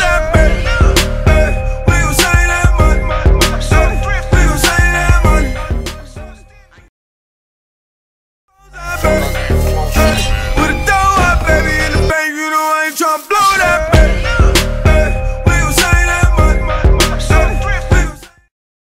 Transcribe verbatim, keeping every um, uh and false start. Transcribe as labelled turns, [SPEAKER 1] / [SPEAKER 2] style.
[SPEAKER 1] that bread. Hey, we gon' save that money. Hey, we gon' save that money. Hey, with a dough up, baby, in the bank, you know I ain't tryna blow.